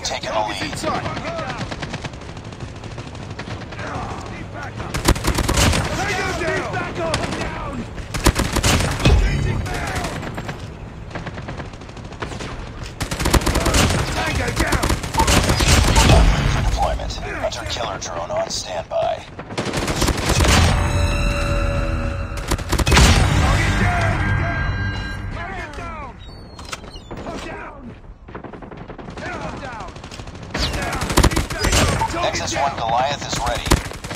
taken the lead. For deployment. Hunter-killer drone on standby. Nexus 1 Goliath is ready.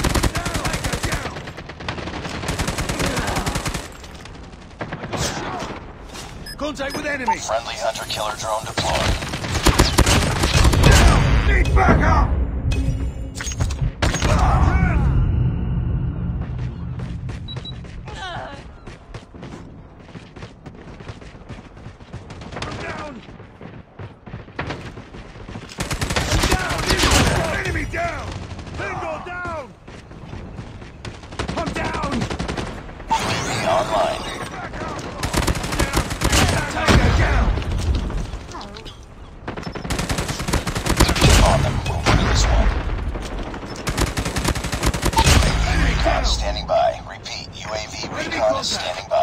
Contact with enemy. Friendly hunter-killer drone deployed. Need backup. Standing by. Repeat, UAV recon is standing by.